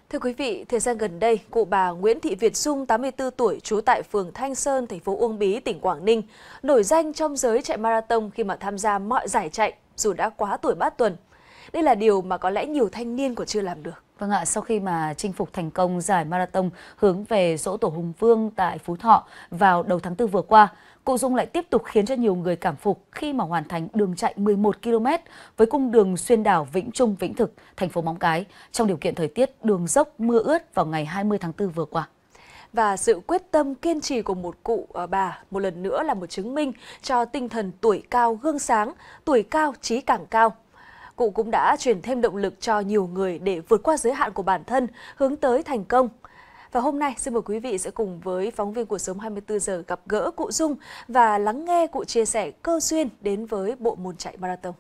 Thưa quý vị, thời gian gần đây, cụ bà Nguyễn Thị Việt Dung, 84 tuổi, trú tại phường Thanh Sơn, thành phố Uông Bí, tỉnh Quảng Ninh, nổi danh trong giới chạy marathon khi mà tham gia mọi giải chạy, dù đã quá tuổi bát tuần. Đây là điều mà có lẽ nhiều thanh niên còn chưa làm được. Vâng ạ, sau khi mà chinh phục thành công giải marathon hướng về Giỗ Tổ Hùng Vương tại Phú Thọ vào đầu tháng 4 vừa qua, cụ Dung lại tiếp tục khiến cho nhiều người cảm phục khi mà hoàn thành đường chạy 11 km với cung đường xuyên đảo Vĩnh Trung, Vĩnh Thực, thành phố Móng Cái trong điều kiện thời tiết đường dốc mưa ướt vào ngày 20 tháng 4 vừa qua. Và sự quyết tâm kiên trì của một cụ bà một lần nữa là một chứng minh cho tinh thần tuổi cao gương sáng, tuổi cao chí càng cao. Cụ cũng đã truyền thêm động lực cho nhiều người để vượt qua giới hạn của bản thân, hướng tới thành công. Và hôm nay, xin mời quý vị sẽ cùng với phóng viên Cuộc Sống 24 giờ gặp gỡ cụ Dung và lắng nghe cụ chia sẻ cơ duyên đến với bộ môn chạy marathon.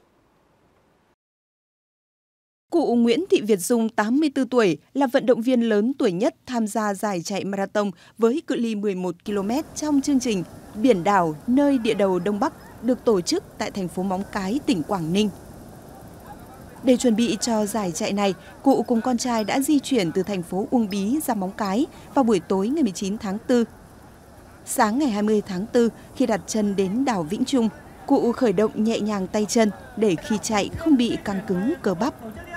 Cụ Nguyễn Thị Việt Dung, 84 tuổi, là vận động viên lớn tuổi nhất tham gia giải chạy marathon với cự ly 11 km trong chương trình Biển đảo nơi địa đầu Đông Bắc được tổ chức tại thành phố Móng Cái, tỉnh Quảng Ninh. Để chuẩn bị cho giải chạy này, cụ cùng con trai đã di chuyển từ thành phố Uông Bí ra Móng Cái vào buổi tối ngày 19 tháng 4. Sáng ngày 20 tháng 4, khi đặt chân đến đảo Vĩnh Trung, cụ khởi động nhẹ nhàng tay chân để khi chạy không bị căng cứng cơ bắp.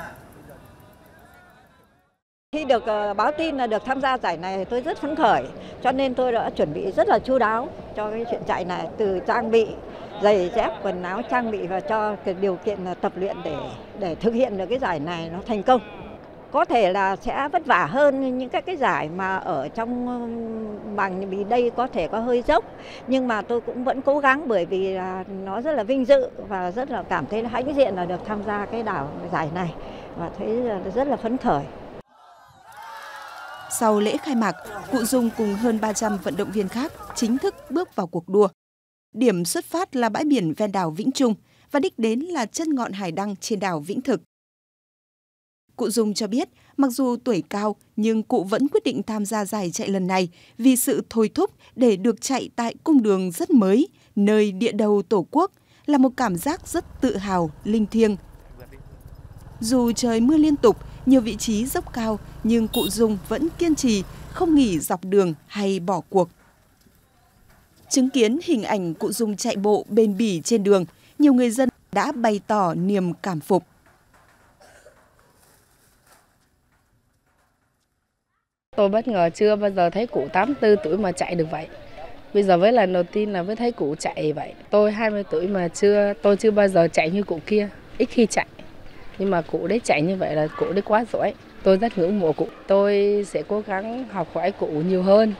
Khi được báo tin là được tham gia giải này, tôi rất phấn khởi, cho nên tôi đã chuẩn bị rất là chu đáo cho cái chuyện chạy này, từ trang bị giày dép, quần áo, trang bị và cho cái điều kiện tập luyện để thực hiện được cái giải này nó thành công. Có thể là sẽ vất vả hơn những cái giải mà ở trong bằng, vì đây có thể có hơi dốc, nhưng mà tôi cũng vẫn cố gắng bởi vì là nó rất là vinh dự và rất là cảm thấy hãnh diện là được tham gia cái giải này và thấy rất là phấn khởi. Sau lễ khai mạc, cụ Dung cùng hơn 300 vận động viên khác chính thức bước vào cuộc đua. Điểm xuất phát là bãi biển ven đảo Vĩnh Trung và đích đến là chân ngọn hải đăng trên đảo Vĩnh Thực. Cụ Dung cho biết, mặc dù tuổi cao nhưng cụ vẫn quyết định tham gia giải chạy lần này vì sự thôi thúc để được chạy tại cung đường rất mới, nơi địa đầu Tổ quốc, là một cảm giác rất tự hào, linh thiêng. Dù trời mưa liên tục, nhiều vị trí dốc cao, nhưng cụ Dung vẫn kiên trì, không nghỉ dọc đường hay bỏ cuộc. Chứng kiến hình ảnh cụ Dung chạy bộ bền bỉ trên đường, nhiều người dân đã bày tỏ niềm cảm phục. Tôi bất ngờ chưa bao giờ thấy cụ 84 tuổi mà chạy được vậy. Bây giờ với lần đầu tiên là mới thấy cụ chạy vậy. Tôi 20 tuổi mà tôi chưa bao giờ chạy như cụ kia, ít khi chạy. Nhưng mà cụ đấy chạy như vậy là cụ đấy quá giỏi. Tôi rất ngưỡng mộ cụ. Tôi sẽ cố gắng học hỏi cụ nhiều hơn.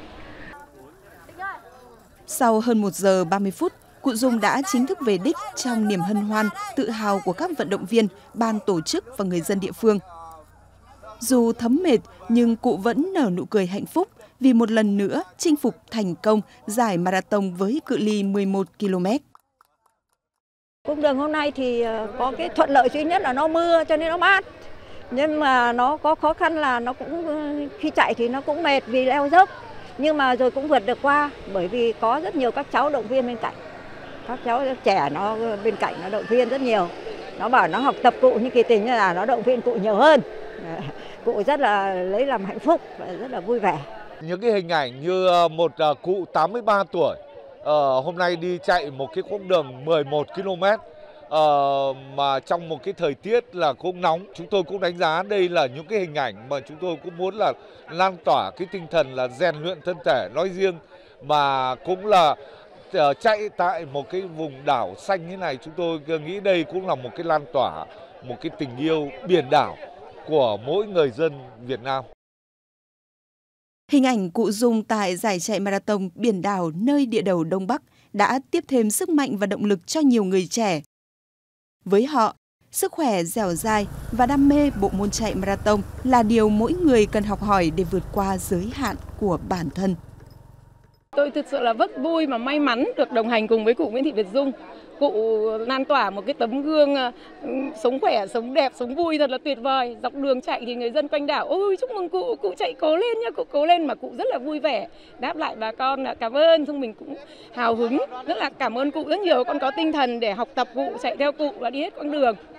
Sau hơn 1 giờ 30 phút, cụ Dung đã chính thức về đích trong niềm hân hoan, tự hào của các vận động viên, ban tổ chức và người dân địa phương. Dù thấm mệt nhưng cụ vẫn nở nụ cười hạnh phúc vì một lần nữa chinh phục thành công giải marathon với cự ly 11 km. Cung đường hôm nay thì có cái thuận lợi duy nhất là nó mưa cho nên nó mát. Nhưng mà nó có khó khăn là nó cũng khi chạy thì nó cũng mệt vì leo dốc. Nhưng mà rồi cũng vượt được qua bởi vì có rất nhiều các cháu động viên bên cạnh. Các cháu trẻ nó bên cạnh nó động viên rất nhiều. Nó bảo nó học tập cụ nhưng kỳ tình là nó động viên cụ nhiều hơn. Cụ rất là lấy làm hạnh phúc và rất là vui vẻ. Những cái hình ảnh như một cụ 83 tuổi hôm nay đi chạy một cái quãng đường 11 km mà trong một cái thời tiết là cũng nóng. Chúng tôi cũng đánh giá đây là những cái hình ảnh mà chúng tôi cũng muốn là lan tỏa cái tinh thần là rèn luyện thân thể nói riêng, mà cũng là chạy tại một cái vùng đảo xanh như này. Chúng tôi nghĩ đây cũng là một cái lan tỏa, một cái tình yêu biển đảo của mỗi người dân Việt Nam. Hình ảnh cụ Dung tại giải chạy marathon biển đảo nơi địa đầu Đông Bắc đã tiếp thêm sức mạnh và động lực cho nhiều người trẻ. Với họ, sức khỏe dẻo dai và đam mê bộ môn chạy marathon là điều mỗi người cần học hỏi để vượt qua giới hạn của bản thân. Tôi thực sự là rất vui và may mắn được đồng hành cùng với cụ Nguyễn Thị Việt Dung. Cụ lan tỏa một cái tấm gương sống khỏe, sống đẹp, sống vui thật là tuyệt vời. Dọc đường chạy thì người dân quanh đảo, ôi chúc mừng cụ chạy cố lên nha, cụ cố lên, mà cụ rất là vui vẻ. Đáp lại bà con là cảm ơn, xong mình cũng hào hứng, rất là cảm ơn cụ rất nhiều, con có tinh thần để học tập cụ, chạy theo cụ và đi hết quãng đường.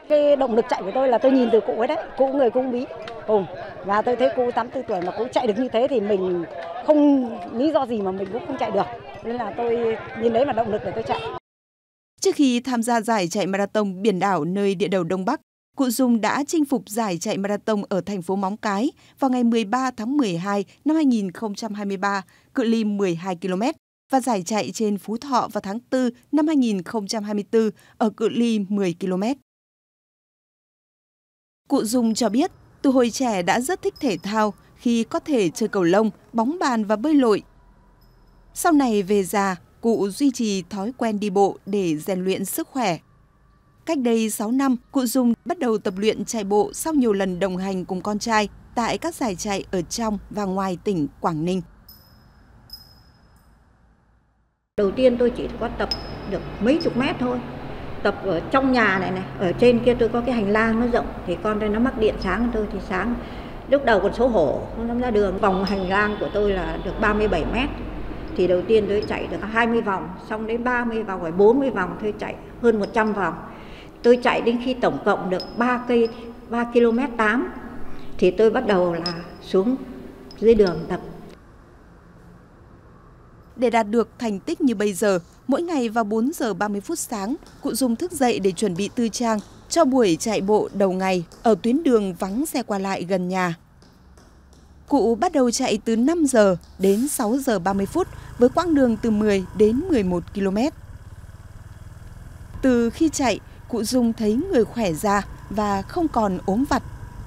Cái động lực chạy của tôi là tôi nhìn từ cụ ấy đấy, cụ người cũng bí cùng, và tôi thấy cụ 84 tuổi mà cũng chạy được như thế thì mình không lý do gì mà mình cũng không chạy được, nên là tôi nhìn đấy mà động lực để tôi chạy. Trước khi tham gia giải chạy marathon biển đảo nơi địa đầu Đông Bắc, cụ Dung đã chinh phục giải chạy marathon ở thành phố Móng Cái vào ngày 13 tháng 12 năm 2023, cự ly 12 km, và giải chạy trên Phú Thọ vào tháng 4 năm 2024 ở cự ly 10 km. Cụ Dung cho biết, từ hồi trẻ đã rất thích thể thao khi có thể chơi cầu lông, bóng bàn và bơi lội. Sau này về già, cụ duy trì thói quen đi bộ để rèn luyện sức khỏe. Cách đây 6 năm, cụ Dung bắt đầu tập luyện chạy bộ sau nhiều lần đồng hành cùng con trai tại các giải chạy ở trong và ngoài tỉnh Quảng Ninh. Đầu tiên tôi chỉ có tập được mấy chục mét thôi. Tập ở trong nhà này, ở trên kia tôi có cái hành lang nó rộng, thì con đây nó mắc điện sáng tôi thì sáng lúc đầu còn xấu hổ không dám ra đường. Vòng hành lang của tôi là được 37 mét. Thì đầu tiên tôi chạy được 20 vòng, xong đến 30 vòng, rồi 40 vòng tôi chạy hơn 100 vòng. Tôi chạy đến khi tổng cộng được 3 km 8 thì tôi bắt đầu là xuống dưới đường tập. Để đạt được thành tích như bây giờ, mỗi ngày vào 4 giờ 30 phút sáng, cụ Dung thức dậy để chuẩn bị tư trang cho buổi chạy bộ đầu ngày ở tuyến đường vắng xe qua lại gần nhà. Cụ bắt đầu chạy từ 5 giờ đến 6 giờ 30 phút với quãng đường từ 10 đến 11 km. Từ khi chạy, cụ Dung thấy người khỏe ra và không còn ốm vặt.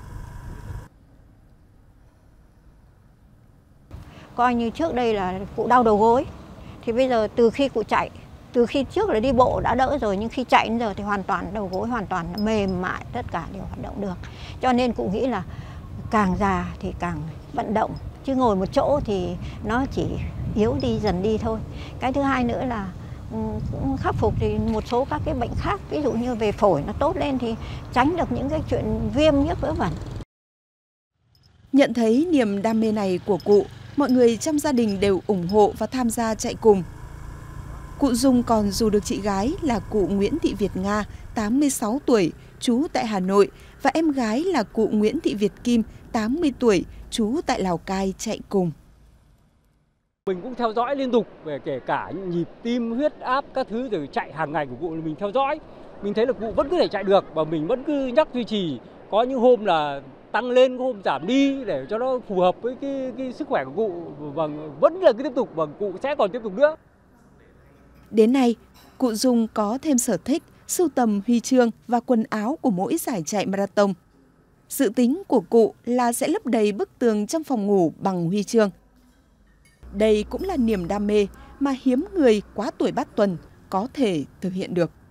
Coi như trước đây là cụ đau đầu gối, thì bây giờ từ khi cụ chạy, từ khi trước là đi bộ đã đỡ rồi, nhưng khi chạy đến giờ thì hoàn toàn đầu gối hoàn toàn mềm mại, tất cả đều hoạt động được. Cho nên cụ nghĩ là càng già thì càng vận động, chứ ngồi một chỗ thì nó chỉ yếu đi dần đi thôi. Cái thứ hai nữa là cũng khắc phục thì một số các cái bệnh khác, ví dụ như về phổi nó tốt lên thì tránh được những cái chuyện viêm nhiếc vớ vẩn. Nhận thấy niềm đam mê này của cụ, mọi người trong gia đình đều ủng hộ và tham gia chạy cùng. Cụ Dung còn rủ được chị gái là cụ Nguyễn Thị Việt Nga, 86 tuổi, trú tại Hà Nội, và em gái là cụ Nguyễn Thị Việt Kim, 80 tuổi, trú tại Lào Cai chạy cùng. Mình cũng theo dõi liên tục về kể cả nhịp tim, huyết áp, các thứ rồi chạy hàng ngày của cụ mình theo dõi. Mình thấy là cụ vẫn có thể chạy được và mình vẫn cứ nhắc duy trì. Có những hôm là tăng lên, có hôm giảm đi để cho nó phù hợp với cái sức khỏe của cụ, và vẫn là cứ tiếp tục và cụ sẽ còn tiếp tục nữa. Đến nay, cụ Dung có thêm sở thích sưu tầm huy chương và quần áo của mỗi giải chạy marathon. Dự tính của cụ là sẽ lấp đầy bức tường trong phòng ngủ bằng huy chương. Đây cũng là niềm đam mê mà hiếm người quá tuổi bát tuần có thể thực hiện được.